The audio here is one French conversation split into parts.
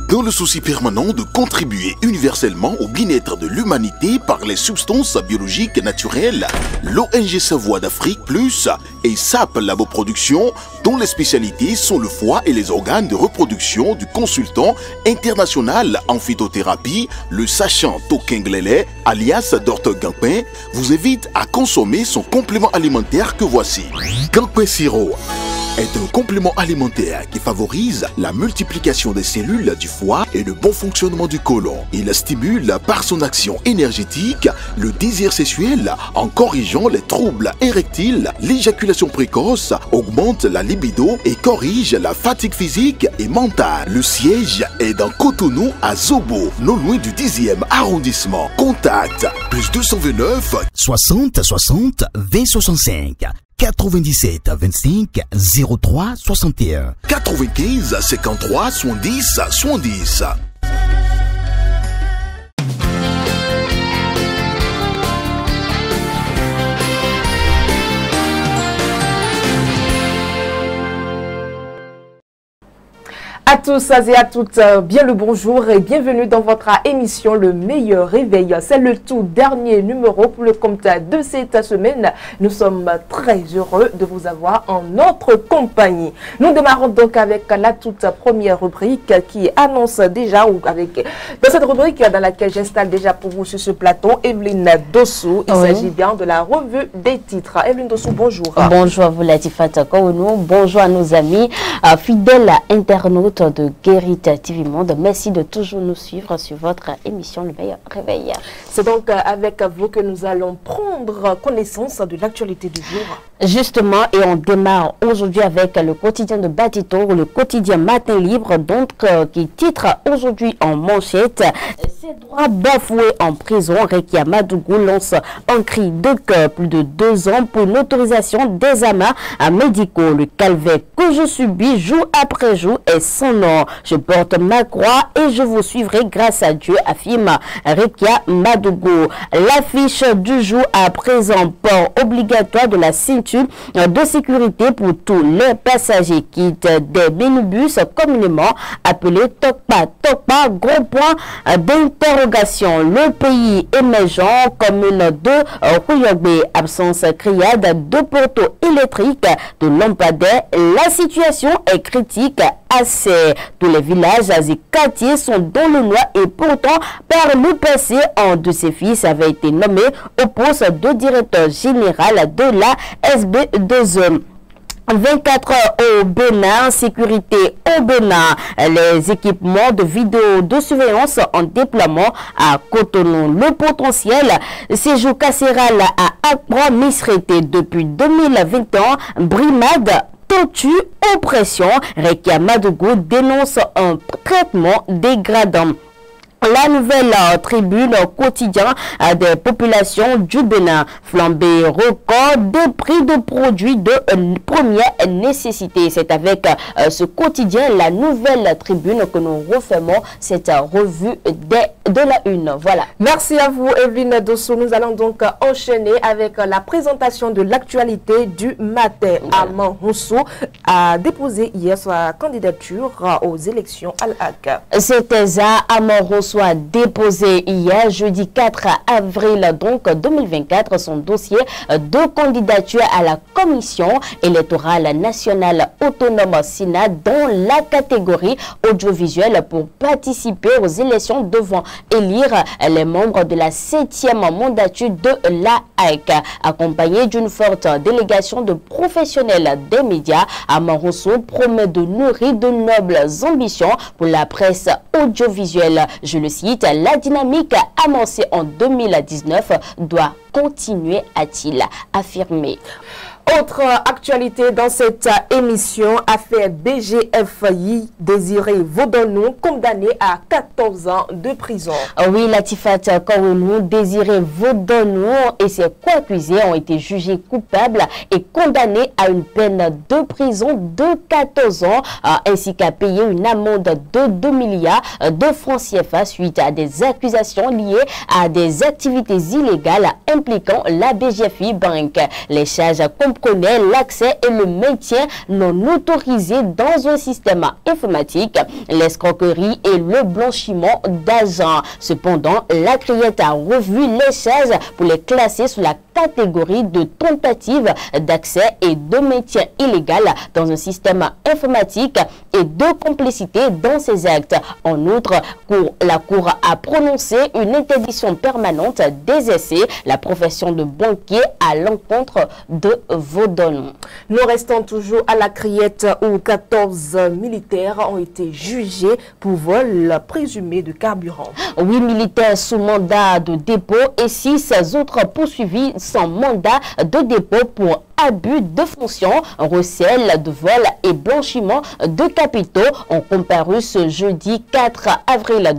Dans le souci permanent de contribuer universellement au bien-être de l'humanité par les substances biologiques naturelles, l'ONG Savoie d'Afrique Plus et SAP Laboproduction, dont les spécialités sont le foie et les organes de reproduction du consultant international en phytothérapie, le sachant Tokenglele, alias Dr Gampin, vous invite à consommer son complément alimentaire que voici. Gampin Sirop est un complément alimentaire qui favorise la multiplication des cellules du foie et le bon fonctionnement du côlon. Il stimule par son action énergétique le désir sexuel en corrigeant les troubles érectiles, l'éjaculation précoce, augmente la libido et corrige la fatigue physique et mentale. Le siège est dans Cotonou à Zobo, non loin du 10e arrondissement. Contact plus 229 60 60 20 65 97 25 03 61 95 53 70 70. À tous et à toutes, bien le bonjour et bienvenue dans votre émission Le Meilleur Réveil. C'est le tout dernier numéro pour le compte de cette semaine. Nous sommes très heureux de vous avoir en notre compagnie. Nous démarrons donc avec la toute première rubrique qui annonce déjà, dans cette rubrique dans laquelle j'installe déjà pour vous sur ce plateau, Evelyne Dossou. Il s'agit bien de la revue des titres. Evelyne Dossou, bonjour. Bonjour à vous, Latifata Kounou. Bonjour à nos amis fidèles internautes de Guérit TV Monde. Merci de toujours nous suivre sur votre émission Le Meilleur Réveil. C'est donc avec vous que nous allons prendre connaissance de l'actualité du jour. Justement, et on démarre aujourd'hui avec le quotidien de Batito, le quotidien Matin Libre, donc qui titre aujourd'hui en manchette « Ses droits bafoués en prison ». Rekia Madougou lance un cri de cœur, plus de 2 ans pour une autorisation d'examen médicaux. Le calvaire que je subis jour après jour est sans nom. Je porte ma croix et je vous suivrai grâce à Dieu, affirme Rekia Madougou. L'affiche du jour à présent, port obligatoire de la ceinture de sécurité pour tous les passagers qui quittent des minibus communément appelés Tokpa. Tokpa, gros point d'interrogation. Le pays émergent, commune de Kouyogbe, absence criade de poteaux électriques, de lampadaires. La situation est critique. Assez. Tous les villages et quartiers sont dans le noir et pourtant, par le passé, un de ses fils avait été nommé au poste de directeur général de la SB2E. 24 heures au Bénin, sécurité au Bénin, les équipements de vidéo de surveillance en déploiement à Cotonou. Le potentiel séjour carcéral à Accra misraité depuis 2021, brimade, torture, oppression. Rekia Madougou dénonce un traitement dégradant. La nouvelle tribune quotidien des populations du Bénin, flambée record de prix de produits de première nécessité. C'est avec ce quotidien, la nouvelle tribune, que nous refermons cette revue de la une. Voilà. Merci à vous, Evelyne Dossou. Nous allons donc enchaîner avec la présentation de l'actualité du matin. Amon Rousseau a déposé hier sa candidature aux élections à l'AC. C'était ça, Amon Rousseau a déposé hier, jeudi 4 avril donc 2024, son dossier de candidature à la Commission électorale nationale autonome Sénat dans la catégorie audiovisuelle pour participer aux élections devant élire les membres de la 7e mandature de l'AEC. Accompagné d'une forte délégation de professionnels des médias, Amon Rousseau promet de nourrir de nobles ambitions pour la presse audiovisuelle. Je le cite, la dynamique amorcée en 2019 doit continuer, a-t-il affirmé. Autre actualité dans cette émission, affaire BGFI, Désiré Vaudonou, condamné à 14 ans de prison. Oui, Latifat Kounou, Désiré Vaudonou et ses co-accusés ont été jugés coupables et condamnés à une peine de prison de 14 ans, ainsi qu'à payer une amende de 2 milliards de francs CFA suite à des accusations liées à des activités illégales impliquant la BGFI Bank. Les charges comprennent comprenait l'accès et le maintien non autorisé dans un système informatique, l'escroquerie et le blanchiment d'argent. Cependant, la CRIET a revu les charges pour les classer sous la catégorie de tentative d'accès et de maintien illégal dans un système informatique et de complicité dans ces actes. En outre, la Cour a prononcé une interdiction permanente d'exercer la profession de banquier à l'encontre de Vaudon. Nous restons toujours à la CRIET où 14 militaires ont été jugés pour vol présumé de carburant. 8 militaires sous mandat de dépôt et 6 autres poursuivis sans mandat de dépôt pour abus de fonction, recel de vol et blanchiment de capitaux ont comparu ce jeudi 4 avril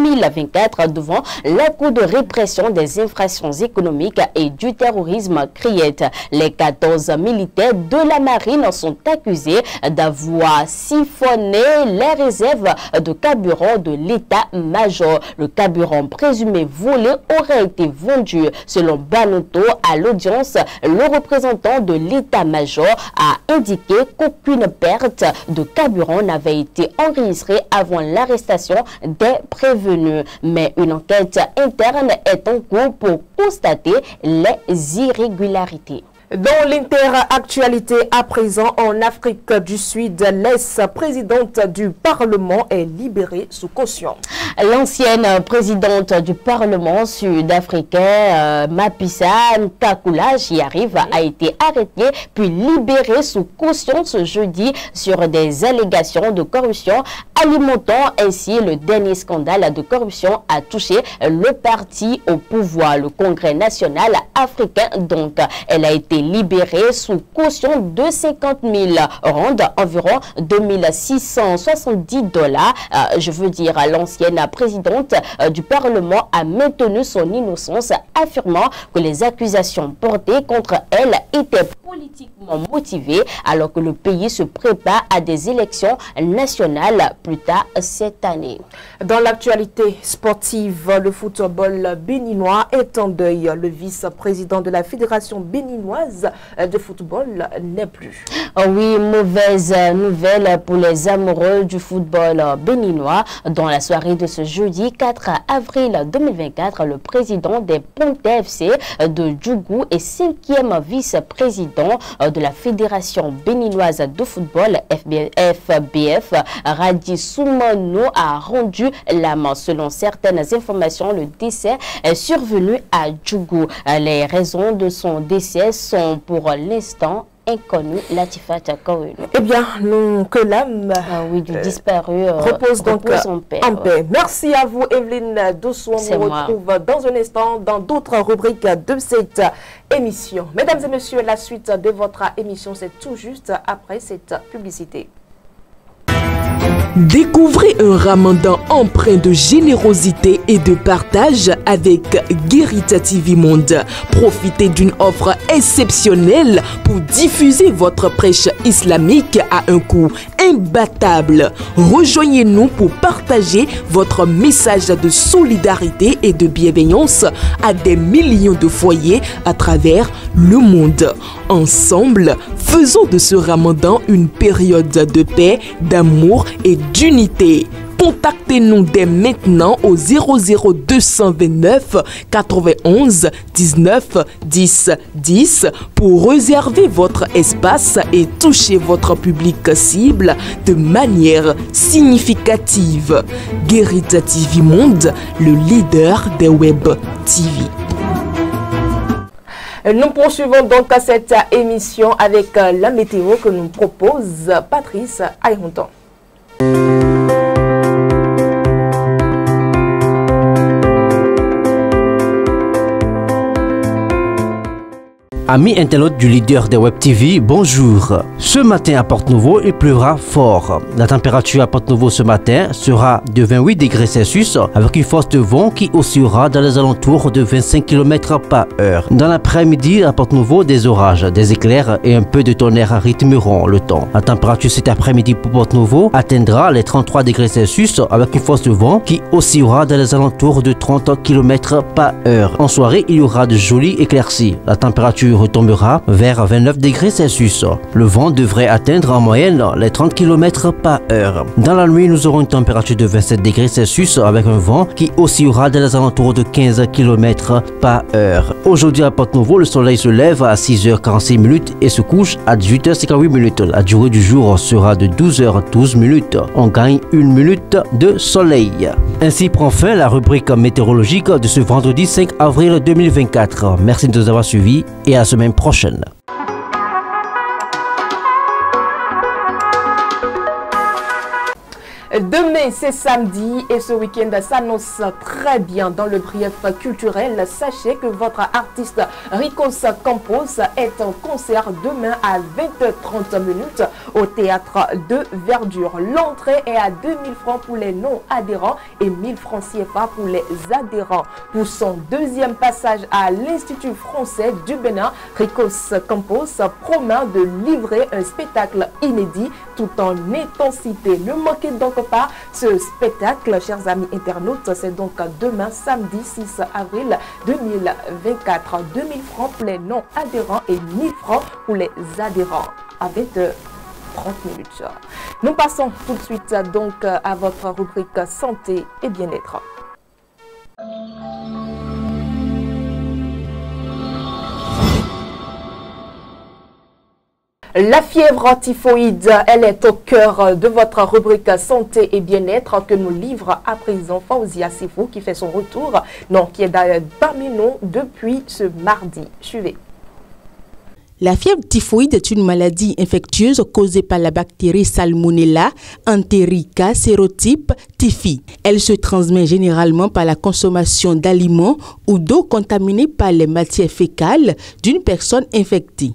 2024 devant la Cour de répression des infractions économiques et du terrorisme CRIET. Les 14 militaires de la marine sont accusés d'avoir siphonné les réserves de carburant de l'état-major. Le carburant présumé volé aurait été vendu. Selon Banoto, à l'audience, le représentant de l'état-major a indiqué qu'aucune perte de carburant n'avait été enregistrée avant l'arrestation des prévenus. Mais une enquête interne est en cours pour constater les irrégularités. Dans l'interactualité à présent, en Afrique du Sud, l'ex-présidente du Parlement est libérée sous caution. L'ancienne présidente du Parlement sud-africain, Mapisa Ntakula, j'y arrive, a été arrêtée puis libérée sous caution ce jeudi sur des allégations de corruption, alimentant ainsi le dernier scandale de corruption à toucher le parti au pouvoir, le Congrès national africain. Donc, elle a été libérée sous caution de 50 000 rands, environ 2670 $. Je veux dire, l'ancienne présidente du Parlement a maintenu son innocence, affirmant que les accusations portées contre elle étaient politiquement motivées, alors que le pays se prépare à des élections nationales plus tard cette année. Dans l'actualité sportive, le football béninois est en deuil. Le vice-président de la Fédération béninoise de football n'est plus. Oui, mauvaise nouvelle pour les amoureux du football béninois. Dans la soirée de ce jeudi 4 avril 2024, le président des Pontes FC de Djougou et 5e vice-président de la Fédération béninoise de football FBF, Radi Soumano, a rendu l'âme. Selon certaines informations, le décès est survenu à Djougou. Les raisons de son décès sont pour l'instant inconnu, Latifat Kouilou. Eh bien, que l'âme du disparu repose donc en paix. Merci à vous, Evelyne Dossou. On vous retrouve dans un instant dans d'autres rubriques de cette émission. Mesdames et messieurs, la suite de votre émission, c'est tout juste après cette publicité. Découvrez un ramadan empreint de générosité et de partage avec Guérita TV Monde. Profitez d'une offre exceptionnelle pour diffuser votre prêche islamique à un coût imbattable. Rejoignez-nous pour partager votre message de solidarité et de bienveillance à des millions de foyers à travers le monde. Ensemble, faisons de ce ramadan une période de paix, d'amour et d'unité. Contactez-nous dès maintenant au 00229 91 19 10 10 pour réserver votre espace et toucher votre public cible de manière significative. Guérita TV Monde, le leader des web TV. Nous poursuivons donc cette émission avec la météo que nous propose Patrice Ayronton. Amis internautes du leader des Web TV, bonjour. Ce matin à Porte-Nouveau, il pleuvra fort. La température à Porte-Nouveau ce matin sera de 28 degrés Celsius avec une force de vent qui oscillera dans les alentours de 25 km/h. Dans l'après-midi à Porte-Nouveau, des orages, des éclairs et un peu de tonnerre rythmeront le temps. La température cet après-midi pour Porte-Nouveau atteindra les 33 degrés Celsius avec une force de vent qui oscillera dans les alentours de 30 km/h. En soirée, il y aura de jolies éclaircies. La température retombera vers 29 degrés Celsius. Le vent devrait atteindre en moyenne les 30 km par heure. Dans la nuit, nous aurons une température de 27 degrés Celsius avec un vent qui oscillera dans les alentours de 15 km par heure. Aujourd'hui à Porte-Nouveau, le soleil se lève à 6h46 minutes et se couche à 18h58 minutes. La durée du jour sera de 12h12 minutes. On gagne 1 minute de soleil. Ainsi prend fin la rubrique météorologique de ce vendredi 5 avril 2024. Merci de nous avoir suivis et à la semaine prochaine. Demain, c'est samedi et ce week-end s'annonce très bien dans le brief culturel. Sachez que votre artiste Ricos Campos est en concert demain à 20h30 minutes au théâtre de Verdure. L'entrée est à 2000 francs pour les non-adhérents et 1000 francs CFA pour les adhérents. Pour son deuxième passage à l'Institut français du Bénin, Ricos Campos promet de livrer un spectacle inédit tout en intensité. Ne manquez donc pas ce spectacle, chers amis internautes. C'est donc demain, samedi 6 avril 2024. 2000 francs pour les non-adhérents et 1000 francs pour les adhérents. À 20h30 minutes. Nous passons tout de suite donc à votre rubrique santé et bien-être. La fièvre typhoïde, elle est au cœur de votre rubrique santé et bien-être que nous livre à présent Faouzia Sifou qui fait son retour, qui est parmi nous depuis ce mardi. Suivez. La fièvre typhoïde est une maladie infectieuse causée par la bactérie Salmonella enterica sérotype typhi. Elle se transmet généralement par la consommation d'aliments ou d'eau contaminée par les matières fécales d'une personne infectée.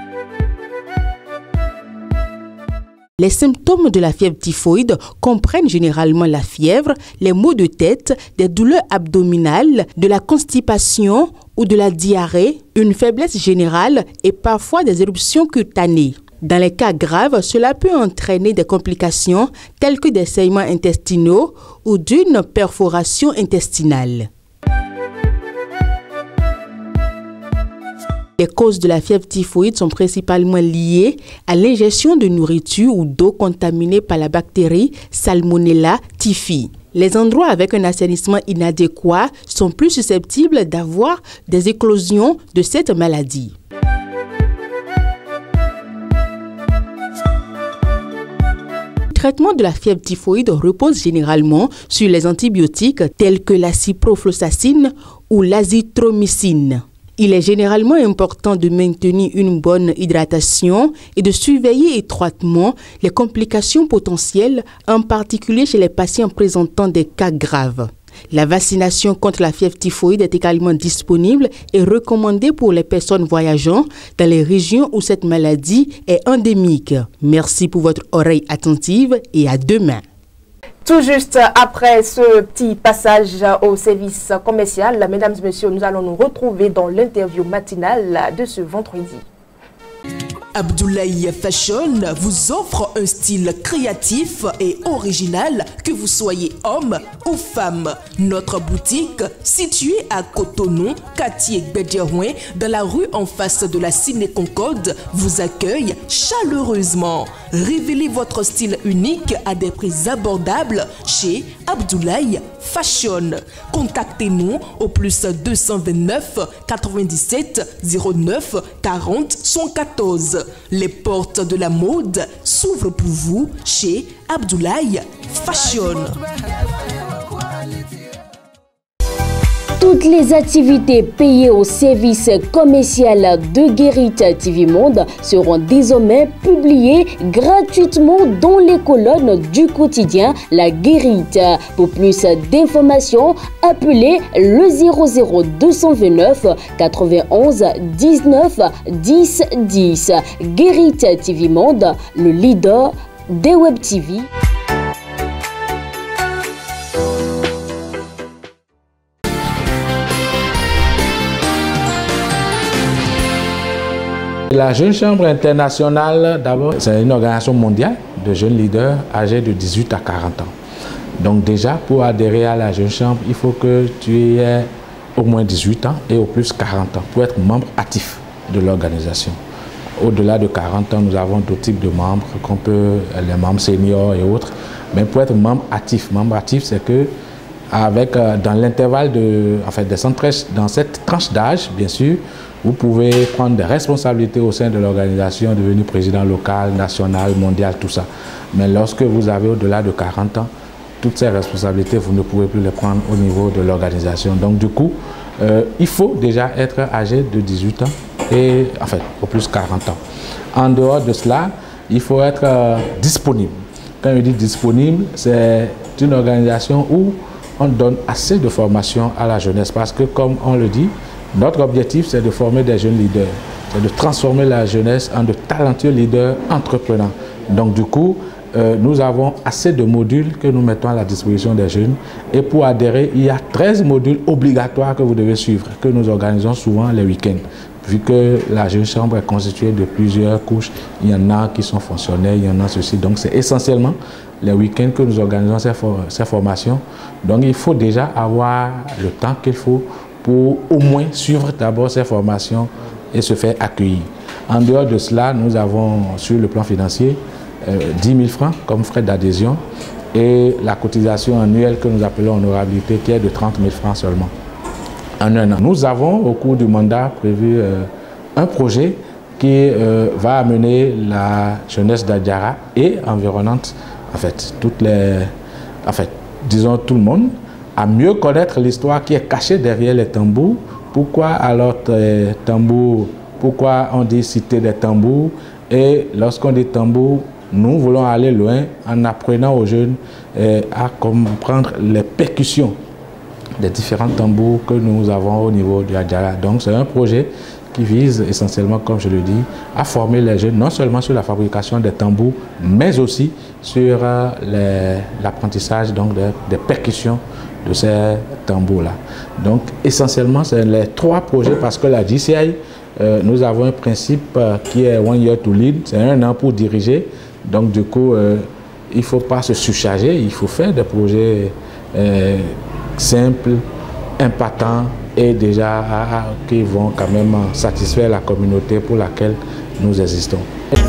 Les symptômes de la fièvre typhoïde comprennent généralement la fièvre, les maux de tête, des douleurs abdominales, de la constipation ou de la diarrhée, une faiblesse générale et parfois des éruptions cutanées. Dans les cas graves, cela peut entraîner des complications telles que des saignements intestinaux ou d'une perforation intestinale. Les causes de la fièvre typhoïde sont principalement liées à l'ingestion de nourriture ou d'eau contaminée par la bactérie Salmonella typhi. Les endroits avec un assainissement inadéquat sont plus susceptibles d'avoir des éclosions de cette maladie. Le traitement de la fièvre typhoïde repose généralement sur les antibiotiques tels que la ciprofloxacine ou l'azithromycine. Il est généralement important de maintenir une bonne hydratation et de surveiller étroitement les complications potentielles, en particulier chez les patients présentant des cas graves. La vaccination contre la fièvre typhoïde est également disponible et recommandée pour les personnes voyageant dans les régions où cette maladie est endémique. Merci pour votre oreille attentive et à demain. Tout juste après ce petit passage au service commercial, mesdames et messieurs, nous allons nous retrouver dans l'interview matinale de ce vendredi. Abdoulaye Fashion vous offre un style créatif et original, que vous soyez homme ou femme. Notre boutique, située à Cotonou, quartier Bédiarouin, dans la rue en face de la Ciné Concorde, vous accueille chaleureusement. Révélez votre style unique à des prix abordables chez Abdoulaye Fashion. Contactez-nous au plus 229 97 09 40 114. Les portes de la mode s'ouvrent pour vous chez Abdoulaye Fashion. Toutes les activités payées au service commercial de Guérit TV Monde seront désormais publiées gratuitement dans les colonnes du quotidien La Guérite. Pour plus d'informations, appelez le 00229 91 19 10 10. Guérit TV Monde, le leader des Web TV. La Jeune Chambre internationale, d'abord, c'est une organisation mondiale de jeunes leaders âgés de 18 à 40 ans. Donc déjà, pour adhérer à la Jeune Chambre, il faut que tu aies au moins 18 ans et au plus 40 ans pour être membre actif. de l'organisation. Au-delà de 40 ans, nous avons d'autres types de membres, les membres seniors et autres. Mais pour être membre actif, c'est que dans l'intervalle dans cette tranche d'âge, bien sûr, vous pouvez prendre des responsabilités au sein de l'organisation, devenir président local, national, mondial, tout ça. Mais lorsque vous avez au-delà de 40 ans, toutes ces responsabilités, vous ne pouvez plus les prendre au niveau de l'organisation. Donc du coup, il faut déjà être âgé de 18 ans et au plus 40 ans. En dehors de cela, il faut être disponible. Quand je dis disponible, c'est une organisation où on donne assez de formation à la jeunesse parce que, comme on le dit, notre objectif, c'est de former des jeunes leaders, c'est de transformer la jeunesse en de talentueux leaders entrepreneurs. Donc du coup, nous avons assez de modules que nous mettons à la disposition des jeunes. Et pour adhérer, il y a 13 modules obligatoires que vous devez suivre, que nous organisons souvent les week-ends. Vu que la jeune chambre est constituée de plusieurs couches, il y en a qui sont fonctionnels, il y en a ceci. Donc c'est essentiellement les week-ends que nous organisons ces formations. Donc il faut déjà avoir le temps qu'il faut pour au moins suivre d'abord ces formations et se faire accueillir. En dehors de cela, nous avons sur le plan financier 10 000 francs comme frais d'adhésion et la cotisation annuelle que nous appelons honorabilité qui est de 30 000 francs seulement en un an. Nous avons au cours du mandat prévu un projet qui va amener la jeunesse d'Adiara et environnante, disons tout le monde, à mieux connaître l'histoire qui est cachée derrière les tambours. Pourquoi alors tambours? Pourquoi on dit cité des tambours? Et lorsqu'on dit tambour, nous voulons aller loin en apprenant aux jeunes à comprendre les percussions des différents tambours que nous avons au niveau du Adiara. Donc c'est un projet qui vise essentiellement, comme je le dis, à former les jeunes non seulement sur la fabrication des tambours, mais aussi sur l'apprentissage des percussions de ces tambours-là. Donc essentiellement, c'est les 3 projets parce que la GCI, nous avons un principe qui est One Year to Lead, c'est 1 an pour diriger. Donc du coup, il ne faut pas se surcharger, il faut faire des projets simples, impactants et déjà qui vont quand même satisfaire la communauté pour laquelle nous existons.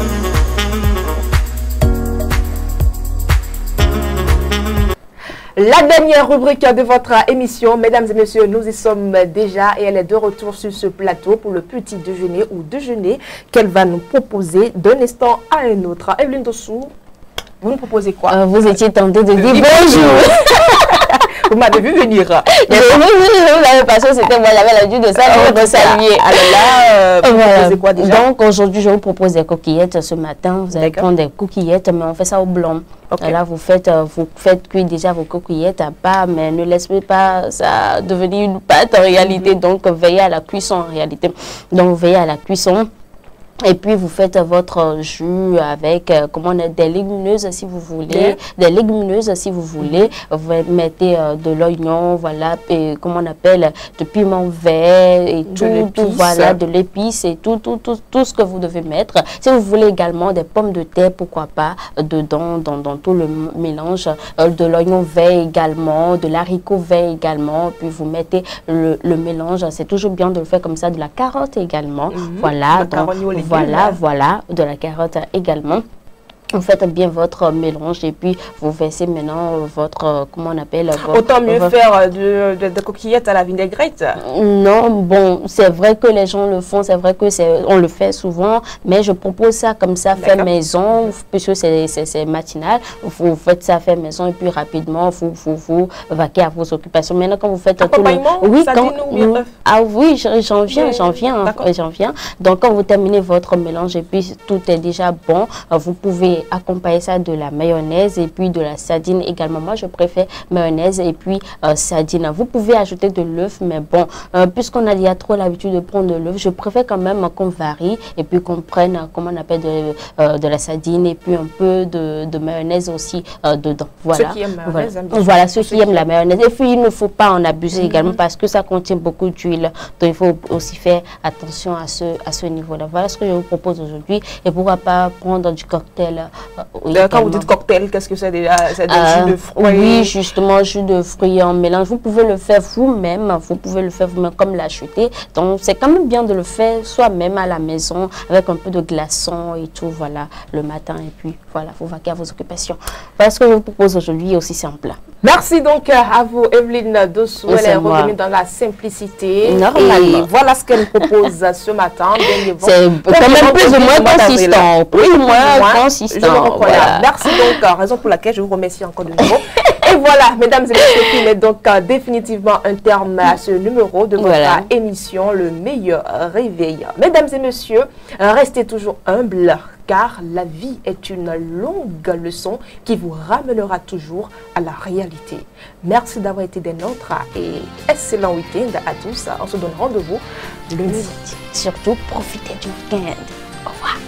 La dernière rubrique de votre émission, mesdames et messieurs, nous y sommes déjà et elle est de retour sur ce plateau pour le petit déjeuner ou déjeuner qu'elle va nous proposer d'un instant à un autre. Evelyne Dossou, vous nous proposez quoi? Vous étiez tentée de dire bonjour. Vous m'avez vu venir. Parce que c'était moi, j'avais l'habitude de saluer. Alors là, vous proposez quoi déjà? Donc aujourd'hui, je vous propose des coquillettes ce matin. Vous allez prendre des coquillettes, mais on fait ça au blanc. Okay. Là, vous faites cuire déjà vos coquillettes à part, mais ne laissez pas ça devenir une pâte en réalité. Donc, veillez à la cuisson en réalité. Donc, veillez à la cuisson. Et puis, vous faites votre jus avec des légumineuses si vous voulez. Des légumineuses si vous voulez. Vous mettez de l'oignon, voilà, et comment on appelle, de piment vert et tout, voilà, de l'épice et tout ce que vous devez mettre. Si vous voulez également des pommes de terre, pourquoi pas, dedans, dans tout le mélange, de l'oignon vert également, de l'haricot vert également, puis vous mettez le mélange. C'est toujours bien de le faire comme ça, de la carotte également, voilà. Voilà, de la carotte également. Vous faites bien votre mélange et puis vous versez maintenant votre, comment on appelle... Autant mieux faire de coquillettes à la vinaigrette. Non, bon, c'est vrai que les gens le font, c'est vrai que on le fait souvent, mais je propose ça comme ça, fait maison, puisque c'est matinal. Vous faites ça fait maison et puis rapidement, vous vaquez à vos occupations. Maintenant, quand vous faites tout le... Oui, j'en viens. Donc, quand vous terminez votre mélange et puis tout est déjà bon, vous pouvez accompagner ça de la mayonnaise et puis de la sardine également. Moi, je préfère mayonnaise et puis sardine. Vous pouvez ajouter de l'œuf, mais bon, puisqu'on a déjà trop l'habitude de prendre de l'œuf, je préfère quand même qu'on varie et puis qu'on prenne, comment on appelle, de la sardine et puis un peu de mayonnaise aussi dedans. Voilà. Ceux qui aiment mayonnaise, voilà, ceux qui aiment la mayonnaise. Et puis, il ne faut pas en abuser également parce que ça contient beaucoup d'huile. Donc, il faut aussi faire attention à ce niveau-là. Voilà ce que je vous propose aujourd'hui. Et pourquoi pas prendre du cocktail Quand vous dites cocktail, qu'est-ce que c'est déjà? C'est des jus de fruits? Oui, justement, jus de fruits en mélange. Vous pouvez le faire vous-même, comme l'acheter. Donc, c'est quand même bien de le faire soi-même à la maison, avec un peu de glaçons et tout, voilà, le matin. Et puis, voilà, vous vaquez à vos occupations. Voilà ce que je vous propose aujourd'hui, aussi simple. Merci donc à vous, Evelyne Dossou. Elle est revenue dans la simplicité. Normalement. Et voilà ce qu'elle propose ce matin. C'est quand même plus ou moins consistant. Plus ou moins consistant. Voilà. Merci donc, raison pour laquelle je vous remercie encore de nouveau. Et voilà, mesdames et messieurs, qui met donc définitivement un terme à ce numéro de votre émission, Le Meilleur Réveil. Mesdames et messieurs, restez toujours humbles, car la vie est une longue leçon qui vous ramènera toujours à la réalité. Merci d'avoir été des nôtres et excellent week-end à tous. On se donne rendez-vous lundi. Surtout, profitez du week-end. Au revoir.